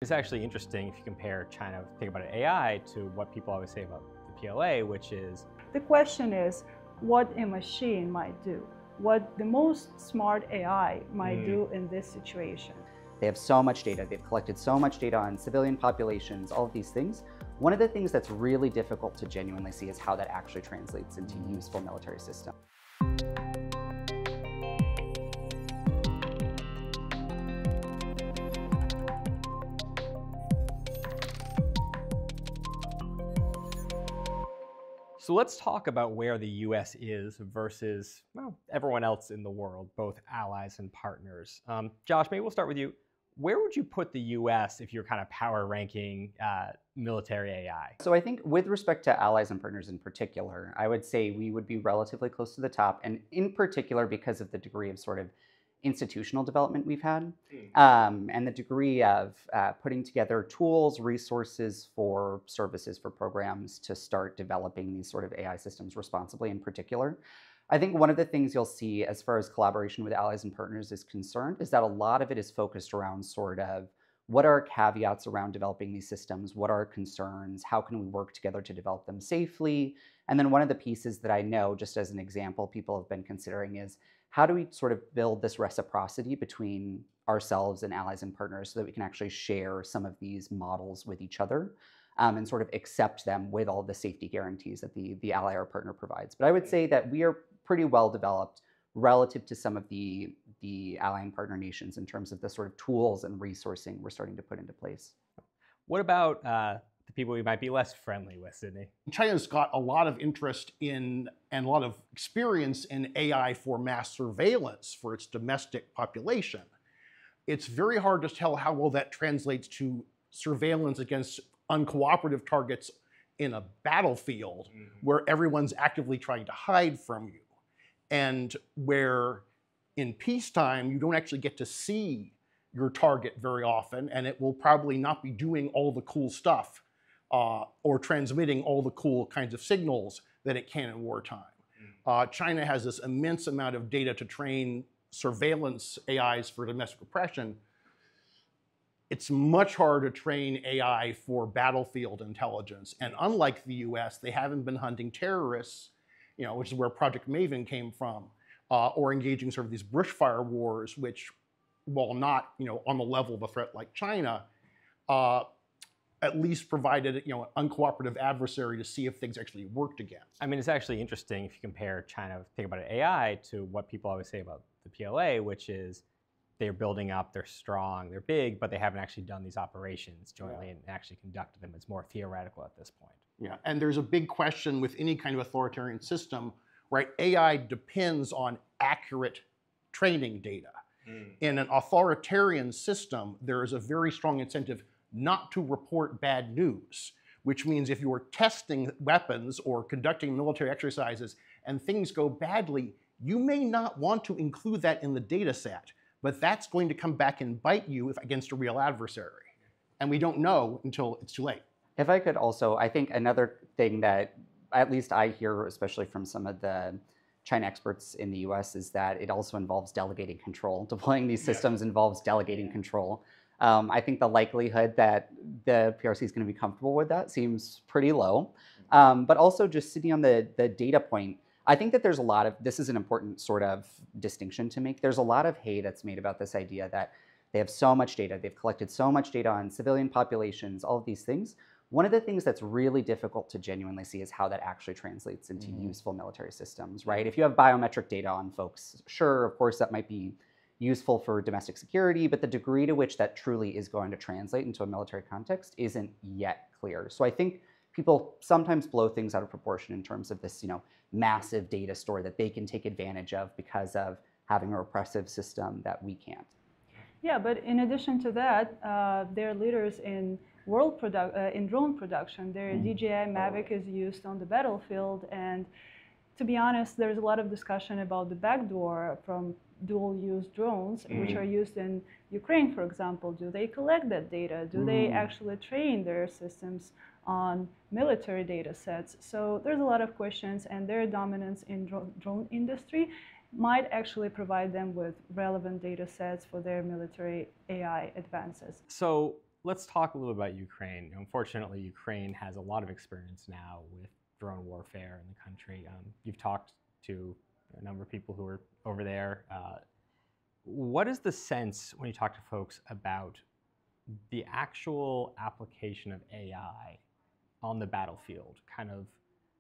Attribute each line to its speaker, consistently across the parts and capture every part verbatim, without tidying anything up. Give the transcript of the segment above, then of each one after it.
Speaker 1: It's actually interesting if you compare China, think about A I, to what people always say about the P L A, which is...
Speaker 2: The question is what a machine might do, what the most smart A I might mm. do in this situation.
Speaker 3: They have so much data, they've collected so much data on civilian populations, all of these things. One of the things that's really difficult to genuinely see is how that actually translates into a useful military system.
Speaker 1: So let's talk about where the U S is versus, well, everyone else in the world, both allies and partners. Um, Josh, maybe we'll start with you. Where would you put the U S if you're kind of power ranking uh, military A I?
Speaker 3: So I think with respect to allies and partners in particular, I would say we would be relatively close to the top, and in particular because of the degree of sort of institutional development we've had, um, and the degree of uh, putting together tools, resources for services, for programs to start developing these sort of A I systems responsibly in particular. I think one of the things you'll see as far as collaboration with allies and partners is concerned is that a lot of it is focused around sort of what are caveats around developing these systems, what are concerns, how can we work together to develop them safely? And then one of the pieces that I know, just as an example, people have been considering is how do we sort of build this reciprocity between ourselves and allies and partners so that we can actually share some of these models with each other um, and sort of accept them with all the safety guarantees that the, the ally or partner provides. But I would say that we are pretty well developed relative to some of the, the ally and partner nations in terms of the sort of tools and resourcing we're starting to put into place.
Speaker 1: What about uh, the people we might be less friendly with, Sydney?
Speaker 4: China's got a lot of interest in and a lot of experience in A I for mass surveillance for its domestic population. It's very hard to tell how well that translates to surveillance against uncooperative targets in a battlefield mm-hmm. where everyone's actively trying to hide from you, and where in peacetime you don't actually get to see your target very often, and it will probably not be doing all the cool stuff uh, or transmitting all the cool kinds of signals that it can in wartime. Mm-hmm. uh, China has this immense amount of data to train surveillance A Is for domestic repression. It's much harder to train A I for battlefield intelligence. And unlike the U S, they haven't been hunting terrorists, you know, which is where Project Maven came from, uh, or engaging sort of these bushfire wars, which, while not, you know, on the level of a threat like China, uh, at least provided, you know, an uncooperative adversary to see if things actually worked again.
Speaker 1: I mean, it's actually interesting if you compare China, think about it, A I, to what people always say about the P L A, which is they're building up, they're strong, they're big, but they haven't actually done these operations jointly yeah. and actually conducted them. It's more theoretical at this point.
Speaker 4: Yeah, and there's a big question with any kind of authoritarian system, right? A I depends on accurate training data. Mm. In an authoritarian system, there is a very strong incentive not to report bad news, which means if you're testing weapons or conducting military exercises and things go badly, you may not want to include that in the data set, but that's going to come back and bite you if, against a real adversary. And we don't know until it's too late.
Speaker 3: If I could also, I think another thing that at least I hear, especially from some of the China experts in the U S, is that it also involves delegating control. Deploying these systems yeah. involves delegating control. Um, I think the likelihood that the P R C is going to be comfortable with that seems pretty low. Um, but also just sitting on the, the data point, I think that there's a lot of, this is an important sort of distinction to make. There's a lot of hay that's made about this idea that they have so much data, they've collected so much data on civilian populations, all of these things. One of the things that's really difficult to genuinely see is how that actually translates into mm-hmm. useful military systems, right? If you have biometric data on folks, sure, of course, that might be useful for domestic security, but the degree to which that truly is going to translate into a military context isn't yet clear. So I think people sometimes blow things out of proportion in terms of this, you know, massive data store that they can take advantage of because of having a repressive system that we can't.
Speaker 2: Yeah, but in addition to that, uh, they're leaders in world product uh, in drone production. Their mm. D J I Mavic is used on the battlefield, and to be honest, there's a lot of discussion about the backdoor from dual-use drones, mm. which are used in Ukraine, for example. Do they collect that data? Do mm. they actually train their systems on military data sets? So there's a lot of questions, and their dominance in dro drone industry might actually provide them with relevant data sets for their military A I advances.
Speaker 1: So let's talk a little about Ukraine. Unfortunately, Ukraine has a lot of experience now with drone warfare in the country. Um, you've talked to a number of people who are over there. Uh, what is the sense when you talk to folks about the actual application of A I on the battlefield? Kind of,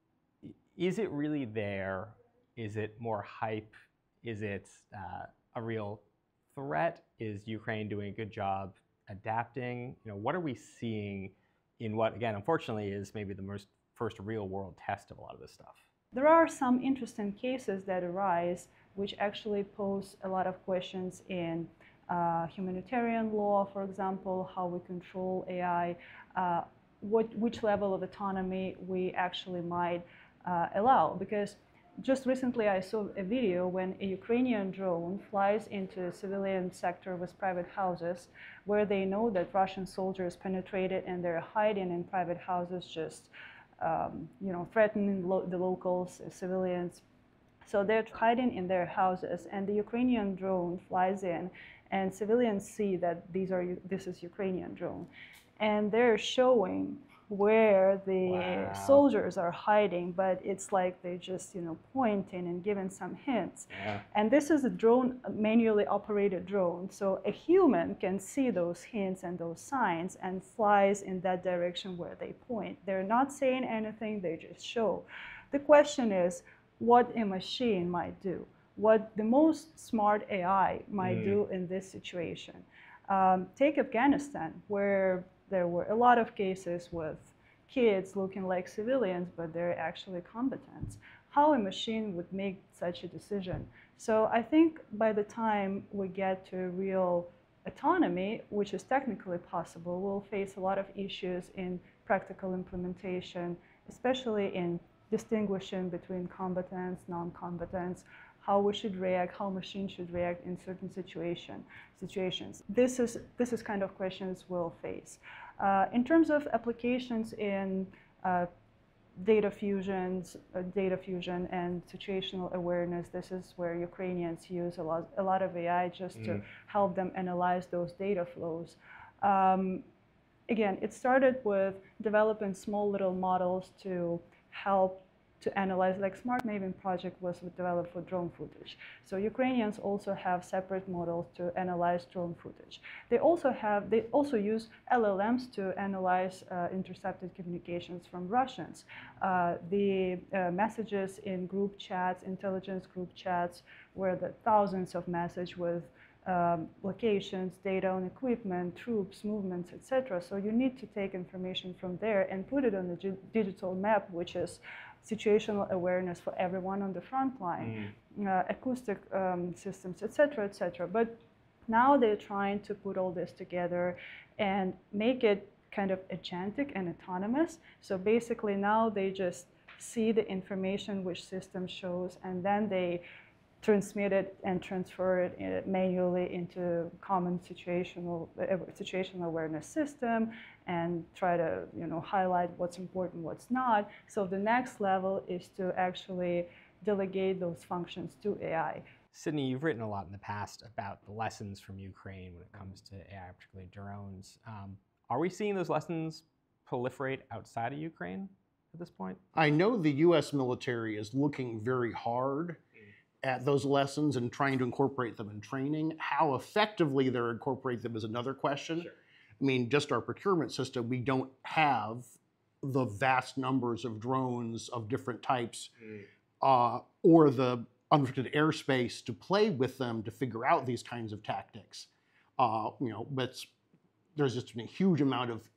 Speaker 1: is it really there? Is it more hype? Is it uh, a real threat? Is Ukraine doing a good job adapting? You know, what are we seeing in what, again, unfortunately, is maybe the most first real world test of a lot of this stuff?
Speaker 2: There are some interesting cases that arise which actually pose a lot of questions in uh, humanitarian law, for example, how we control A I, uh, what, which level of autonomy we actually might uh, allow. Because just recently I saw a video when a Ukrainian drone flies into a civilian sector with private houses where they know that Russian soldiers penetrated and they're hiding in private houses, just um, you know, threatening lo the locals, uh, civilians. So they're hiding in their houses, and the Ukrainian drone flies in, and civilians see that these are this is Ukrainian drone, and they're showing where the
Speaker 1: Wow.
Speaker 2: soldiers are hiding, but it's like they just, you know, pointing and giving some hints.
Speaker 1: Yeah.
Speaker 2: And this is a drone, a manually operated drone, so a human can see those hints and those signs and flies in that direction where they point. They're not saying anything, they just show. The question is what a machine might do, what the most smart A I might mm. do in this situation. Um, take Afghanistan, where there were a lot of cases with kids looking like civilians, but they're actually combatants. How a machine would make such a decision? So I think by the time we get to real autonomy, which is technically possible, we'll face a lot of issues in practical implementation, especially in distinguishing between combatants, non-combatants, how we should react, how machines should react in certain situation, situations. This is, this is kind of questions we'll face. Uh, in terms of applications in uh, data fusions, uh, data fusion and situational awareness, this is where Ukrainians use a lot, a lot of A I just mm. to help them analyze those data flows. Um, again, it started with developing small little models to help to analyze, like Smart Maven project was developed for drone footage. So Ukrainians also have separate models to analyze drone footage. They also have, they also use L L Ms to analyze uh, intercepted communications from Russians. Uh, the uh, messages in group chats, intelligence group chats, where the thousands of messages with um, locations, data on equipment, troops, movements, et cetera. So you need to take information from there and put it on the digital map, which is situational awareness for everyone on the front line, mm. uh, acoustic um, systems, et cetera, et cetera. But now they're trying to put all this together and make it kind of agentic and autonomous. So basically now they just see the information which system shows, and then they transmit it and transfer it manually into common situational uh, situational awareness system and try to, you know, highlight what's important, what's not. So the next level is to actually delegate those functions to A I.
Speaker 1: Sydney, you've written a lot in the past about the lessons from Ukraine when it comes to A I, particularly drones. Um, are we seeing those lessons proliferate outside of Ukraine at this point?
Speaker 4: I know the U S military is looking very hard at those lessons and trying to incorporate them in training. How effectively they're incorporate them is another question. Sure. I mean, just our procurement system, we don't have the vast numbers of drones of different types mm. uh, or the unrestricted airspace to play with them to figure out these kinds of tactics. Uh, you know, but there's just been a huge amount of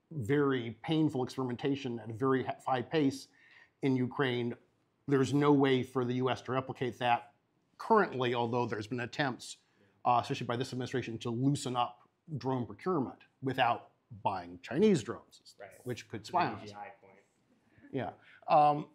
Speaker 4: very painful experimentation at a very high pace in Ukraine. There's no way for the U S to replicate that currently, although there's been attempts, uh, especially by this administration, to loosen up drone procurement without buying Chinese drones, right. which could spy on us. Yeah. Um,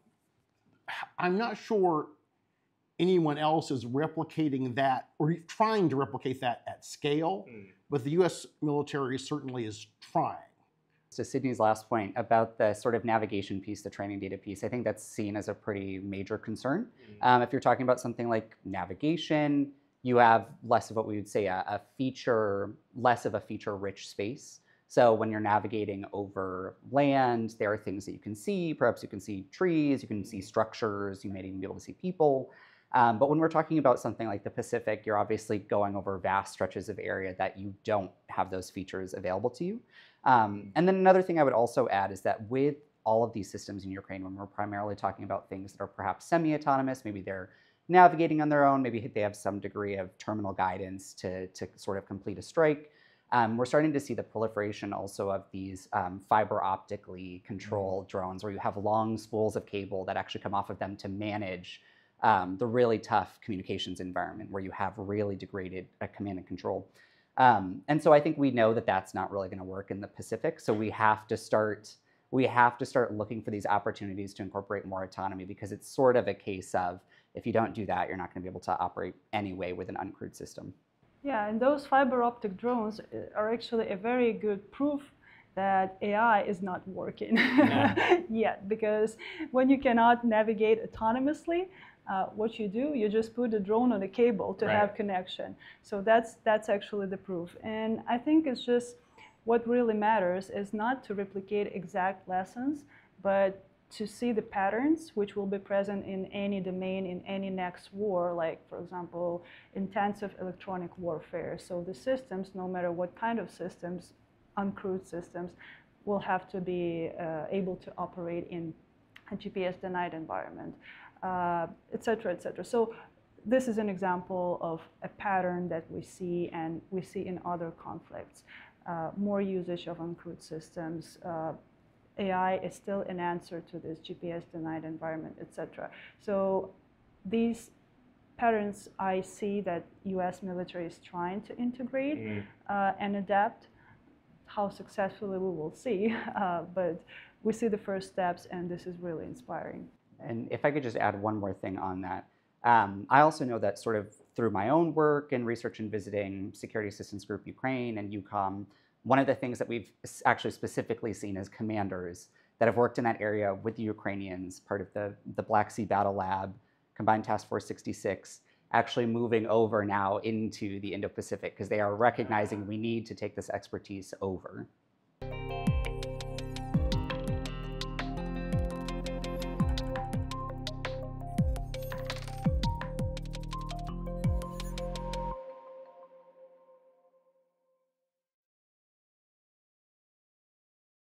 Speaker 4: I'm not sure anyone else is replicating that or trying to replicate that at scale, mm. but the U S military certainly is trying.
Speaker 3: To Sydney's last point about the sort of navigation piece, the training data piece, I think that's seen as a pretty major concern. Mm-hmm. Um, if you're talking about something like navigation, you have less of what we would say a, a feature, less of a feature-rich space. So when you're navigating over land, there are things that you can see. Perhaps you can see trees, you can see structures, you may even be able to see people. Um, but when we're talking about something like the Pacific, you're obviously going over vast stretches of area that you don't have those features available to you. Um, and then another thing I would also add is that with all of these systems in Ukraine, when we're primarily talking about things that are perhaps semi-autonomous, maybe they're navigating on their own, maybe they have some degree of terminal guidance to, to sort of complete a strike. Um, we're starting to see the proliferation also of these um, fiber optically controlled drones where you have long spools of cable that actually come off of them to manage um, the really tough communications environment where you have really degraded uh, command and control. Um, and so I think we know that that's not really going to work in the Pacific. So we have to start we have to start looking for these opportunities to incorporate more autonomy, because it's sort of a case of if you don't do that, you're not going to be able to operate anyway with an uncrewed system.
Speaker 2: Yeah, and those fiber optic drones are actually a very good proof that A I is not working yeah. yet, because when you cannot navigate autonomously, uh, what you do, you just put the drone on a cable to right. have connection. So that's, that's actually the proof. And I think it's just, what really matters is not to replicate exact lessons, but to see the patterns which will be present in any domain, in any next war, like, for example, intensive electronic warfare. So the systems, no matter what kind of systems, uncrewed systems, will have to be uh, able to operate in a G P S-denied environment, uh, et cetera, et cetera. So this is an example of a pattern that we see, and we see in other conflicts. Uh, more usage of uncrewed systems. Uh, A I is still an answer to this G P S-denied environment, et cetera. So these patterns I see that U S military is trying to integrate mm. uh, and adapt. How successfully we will see, uh, but we see the first steps, and this is really inspiring.
Speaker 3: And if I could just add one more thing on that. Um, I also know that sort of through my own work and research and visiting Security Assistance Group Ukraine and EUCOM, one of the things that we've actually specifically seen as commanders that have worked in that area with the Ukrainians, part of the, the Black Sea Battle Lab, Combined Task Force sixty-six, actually moving over now into the Indo-Pacific, because they are recognizing we need to take this expertise over.